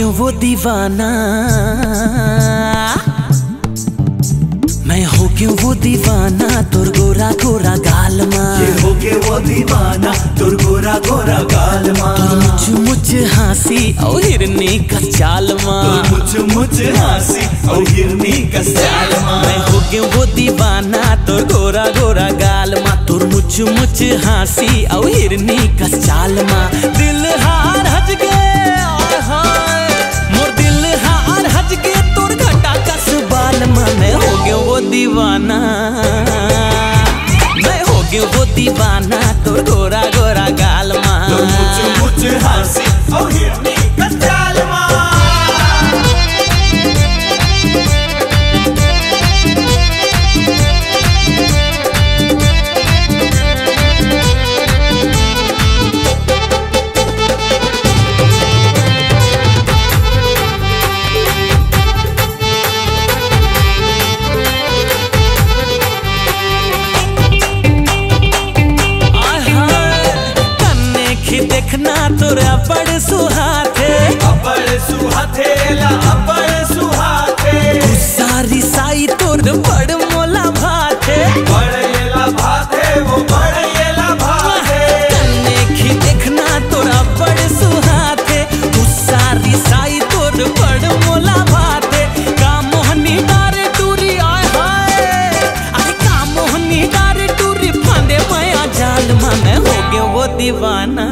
क्यों वो दीवाना, मैं हो क्यों वो दीवाना तोर गोरा गोरा गाल मां। ये हो के वो दीवाना तोर गोरा गोरा गाल मां। तोर मुझ मुझ हंसी और हिरनी का चाल मां। तोर मुझ हंसी और हिरनी का चाल मां। मैं हो क्यों वो दीवाना तोर गोरा गोरा गाल मां। तोर मुझ मुझ हंसी और हिरनी का चाल मां। दिल हार हज गए मोर दिल हार हज गए तोर घटा कस बाल मां। मैं हो गयो वो दीवाना, मैं हो गयो वो दीवाना तोर गोरा गोरा गाल मां। तोर मुझ हंसी और हिरनी का चाल मां। देखना तोरा बड़ सुहाथे, बड़ सुहाथे ला बड़ सुहाथे। सारी साई तोर बड़ मोला भाथे, बड़ येला भाथे वो बड़ येला भाथे। कन्ने की देखना तोरा बड़ सुहाथे, सारी साई तोर बड़ मोला भाथे। का मोहनी डारे टूरी आए हाय, अरे का मोहनी डारे टूरी फांदे माया जाल मां। मैं हो गयो वो दीवाना,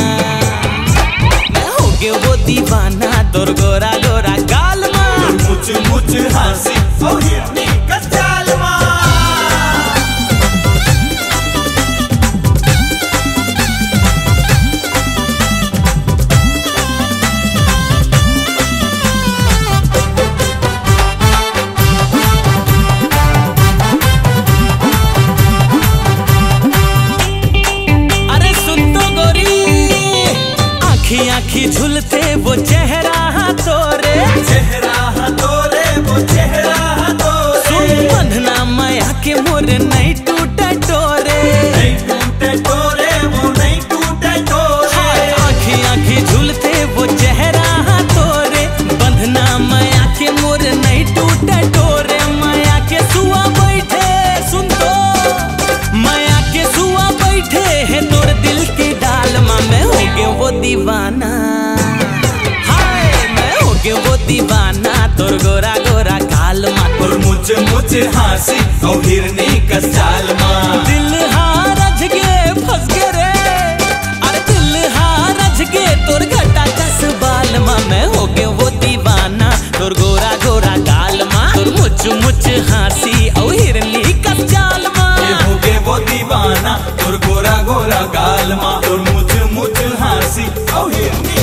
वो दीवाना तोर गोरा गोरा गाल मां। मुझ हंसी और हिरनी का चाल मां। अरे सुन तो गोरी, आँखी झुलते वो चेहरा तोरे, चेहरा तोरे वो चेहरा तोरे। सुन बंधना माया के मोर नहीं टूटे टोरे, नहीं टूटे टोरे वो नहीं टूटे टोरे। आँखी झुलते वो चेहरा तोरे, बंधना माया के मोर नहीं टूटे टोरे। माया के सुआ बैठे सुन तो, माया के सुआ बैठे है तोर दिल की डाल मां। मैं हो गयो वो दीवाना, वो दीवाना तोर गोरा गोरा गाल मां। तोर मुझ हंसी और हिरनी का चाल मां। दिल हारज गे फंस गे रे, अरे दिल हारज गे तोर घटा कस बाल मां। मैं हो गयो वो दीवाना तोर गोरा गोरा गाल मां। तोर मुझ हंसी और हिरनी का चाल मां। ये हो गए वो दीवाना तोर गोरा गोरा गाल मां। तोर मुझ हंसी और हिरनी